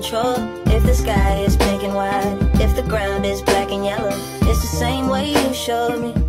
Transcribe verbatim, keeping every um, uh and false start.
control. If the sky is pink and white, if the ground is black and yellow, it's the same way you showed me.